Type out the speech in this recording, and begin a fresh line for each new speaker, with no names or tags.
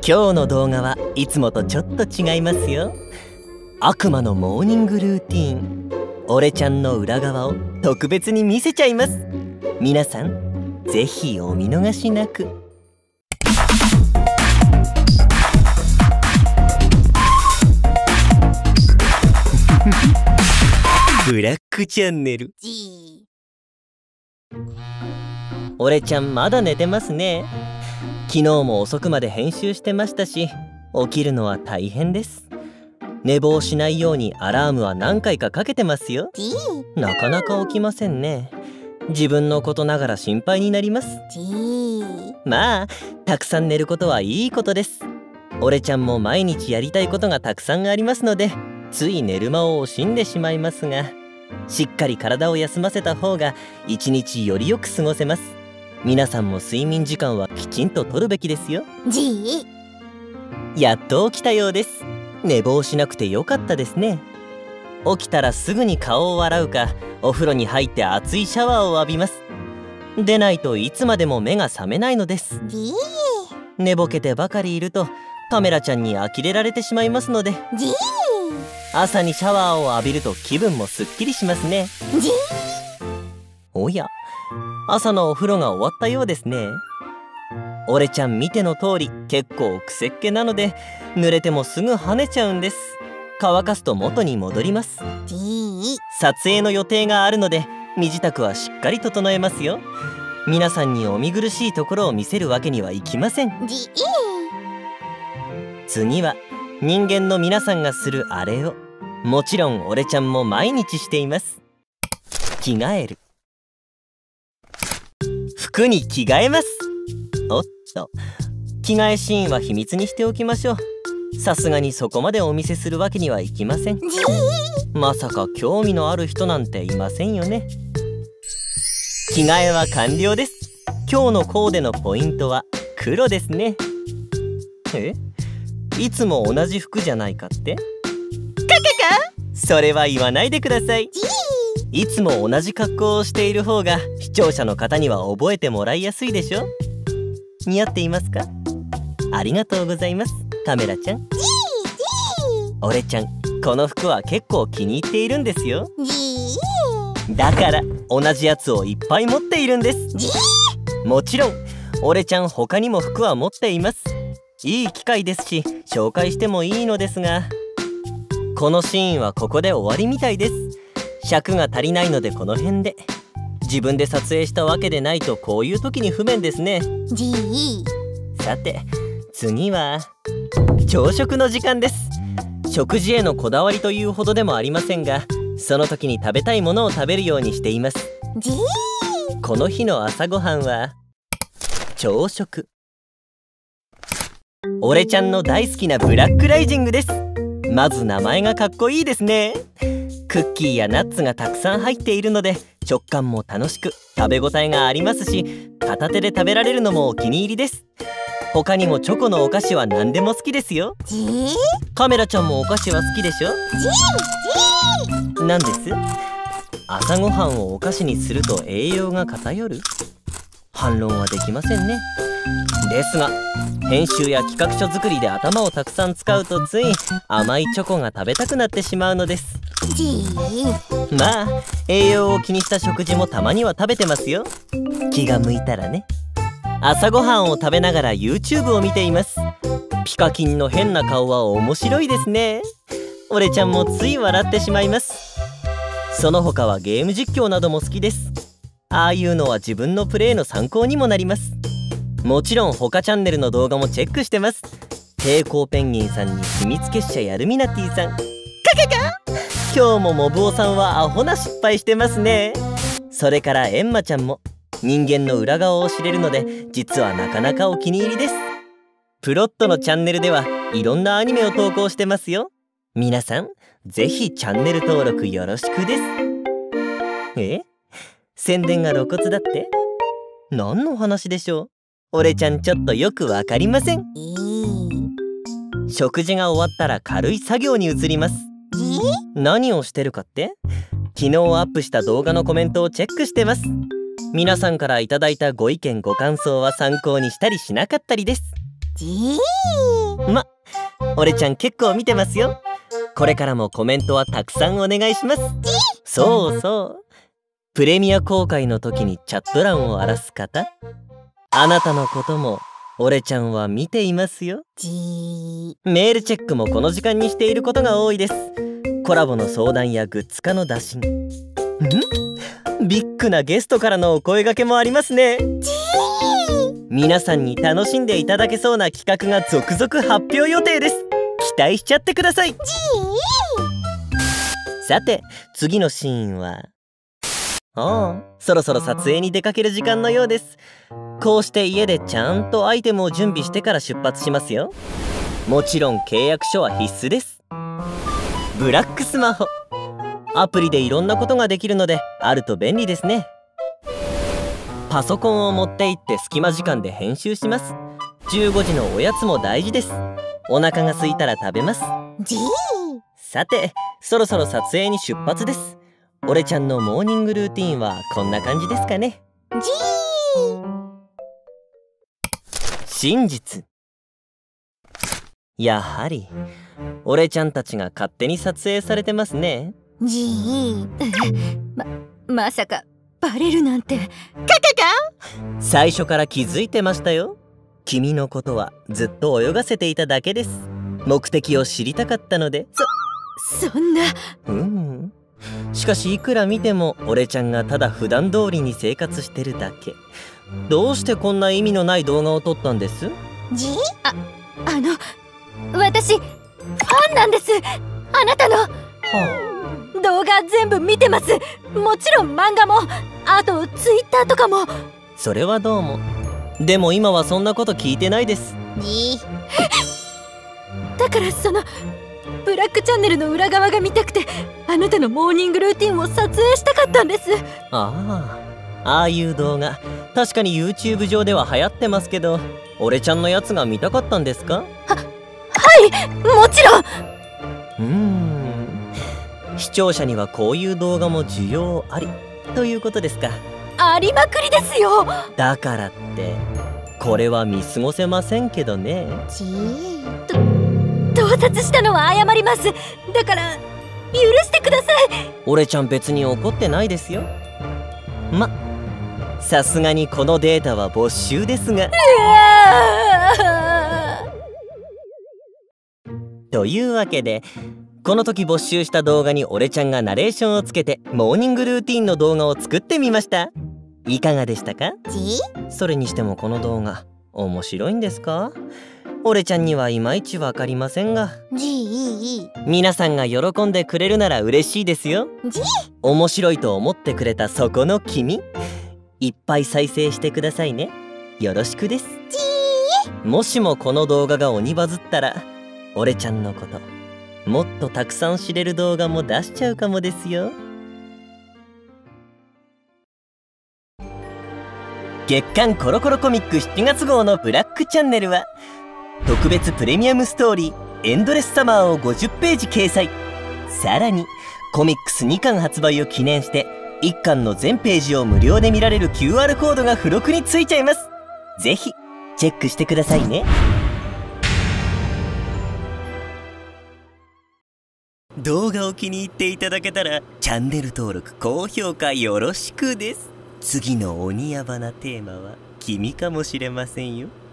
今日の動画はいつもとちょっと違いますよ。悪魔のモーニングルーティーン、俺ちゃんの裏側を特別に見せちゃいます。皆さんぜひお見逃しなく。ブラックチャンネル。俺ちゃんまだ寝てますね。昨日も遅くまで編集してましたし、起きるのは大変です。寝坊しないようにアラームは何回かかけてますよ。なかなか起きませんね。自分のことながら心配になります。まあたくさん寝ることはいいことです。俺ちゃんも毎日やりたいことがたくさんありますので、つい寝る間を惜しんでしまいますが、しっかり体を休ませた方が一日よりよく過ごせます。皆さんも睡眠時間はきちんととるべきですよ。やっと起きたようです。寝坊しなくてよかったですね。起きたらすぐに顔を洗うか、お風呂に入って熱いシャワーを浴びます。でないといつまでも目が覚めないのです。寝ぼけてばかりいるとカメラちゃんに呆れられてしまいますので、朝にシャワーを浴びると気分もすっきりしますね。おや、朝のお風呂が終わったようですね。俺ちゃん見ての通り結構くせっ気なので、濡れてもすぐ跳ねちゃうんです。乾かすと元に戻ります。撮影の予定があるので身支度はしっかり整えますよ。皆さんにお見苦しいところを見せるわけにはいきません。次は人間の皆さんがするあれを、もちろん俺ちゃんも毎日しています。着替える。服に着替えます。おっと、着替えシーンは秘密にしておきましょう。さすがにそこまでお見せするわけにはいきません。まさか興味のある人なんていませんよね。着替えは完了です。今日のコーデのポイントは黒ですね。いつも同じ服じゃないかって？それは言わないでください。いつも同じ格好をしている方が視聴者の方には覚えてもらいやすいでしょ。似合っていますか？ありがとうございます、カメラちゃん。俺ちゃん、この服は結構気に入っているんですよ。だから同じやつをいっぱい持っているんです。もちろん俺ちゃん他にも服は持っています。いい機会ですし紹介してもいいのですが、このシーンはここで終わりみたいです。尺が足りないのでこの辺で。自分で撮影したわけでないとこういう時に不便ですね。さて次は朝食の時間です。食事へのこだわりというほどでもありませんが、その時に食べたいものを食べるようにしています。この日の朝ごはんは朝食。俺ちゃんの大好きなブラックライジングです。まず名前がかっこいいですね。クッキーやナッツがたくさん入っているので食感も楽しく食べ応えがありますし、片手で食べられるのもお気に入りです。他にもチョコのお菓子は何でも好きですよ。カメラちゃんもお菓子は好きでしょ？なんです？朝ごはんをお菓子にすると栄養が偏る？反論はできませんね。ですが編集や企画書作りで頭をたくさん使うとつい甘いチョコが食べたくなってしまうのです。まあ栄養を気にした食事もたまには食べてますよ。気が向いたらね。朝ごはんを食べながら YouTube を見ています。ピカキンの変な顔は面白いですね。俺ちゃんもつい笑ってしまいます。その他はゲーム実況なども好きです。ああいうのは自分のプレイの参考にもなります。もちろん他チャンネルの動画もチェックしてます。抵抗ペンギンさんに秘密結社やルミナティさん。今日もモブオさんはアホな失敗してますね。それからエンマちゃんも人間の裏側を知れるので実はなかなかお気に入りです。プロットのチャンネルではいろんなアニメを投稿してますよ。皆さんぜひチャンネル登録よろしくです。宣伝が露骨だって？何の話でしょう？俺ちゃんちょっとよくわかりません。食事が終わったら軽い作業に移ります。何をしてるかって？昨日アップした動画のコメントをチェックしてます。皆さんからいただいたご意見ご感想は参考にしたりしなかったりです。 俺ちゃん結構見てますよ。これからもコメントはたくさんお願いします。そうそう、プレミア公開の時にチャット欄を荒らす方、あなたのことも俺ちゃんは見ていますよ。メールチェックもこの時間にしていることが多いです。コラボの相談やグッズ化の打診、ビッグなゲストからのお声掛けもありますね。皆さんに楽しんでいただけそうな企画が続々発表予定です。期待しちゃってください。さて次のシーンは、そろそろ撮影に出かける時間のようです。こうして家でちゃんとアイテムを準備してから出発しますよ。もちろん契約書は必須です。ブラックスマホ、アプリでいろんなことができるのであると便利ですね。パソコンを持って行って隙間時間で編集します。15時のおやつも大事です。お腹が空いたら食べます。さてそろそろ撮影に出発です。俺ちゃんのモーニングルーティンはこんな感じですかね。真実、やはり俺ちゃんたちが勝手に撮影されてますね。
まさかバレるなんて。
最初から気づいてましたよ。君のことはずっと泳がせていただけです。目的を知りたかったので。
そんな。
しかしいくら見ても俺ちゃんがただ普段通りに生活してるだけ。どうしてこんな意味のない動画を撮ったんです？
私ファンなんです。あなたの動画全部見てます。もちろん漫画も、あとツイッターとかも。
それはどうも。でも今はそんなこと聞いてないです。
だからそのブラックチャンネルの裏側が見たくて、あなたのモーニングルーティンを撮影したかったんです。
ああいう動画確かに YouTube 上では流行ってますけど、俺ちゃんのやつが見たかったんですか？
はい、もちろ
ん。視聴者にはこういう動画も需要ありということですか？
ありまくりですよ。
だからってこれは見過ごせませんけどね。
盗撮したのは謝ります。だから許してください。
俺ちゃん別に怒ってないですよ。さすがにこのデータは没収ですが。というわけでこの時没収した動画に俺ちゃんがナレーションをつけてモーニングルーティンの動画を作ってみました。いかがでしたか？それにしてもこの動画面白いんですか？俺ちゃんにはいまいちわかりませんが、皆さんが喜んでくれるなら嬉しいですよ。面白いと思ってくれたそこの君、いっぱい再生してくださいね。よろしくです。もしもこの動画が鬼バズったら俺ちゃんのこともっとたくさん知れる動画も出しちゃうかもですよ。月刊コロコロコミック7月号のブラックチャンネルは特別プレミアムストーリーエンドレスサマーを50ページ掲載。さらにコミックス2巻発売を記念して1巻の全ページを無料で見られる QR コードが付録についちゃいます。ぜひチェックしてくださいね。動画を気に入っていただけたらチャンネル登録高評価よろしくです。次の鬼ヤバなテーマは君かもしれませんよ。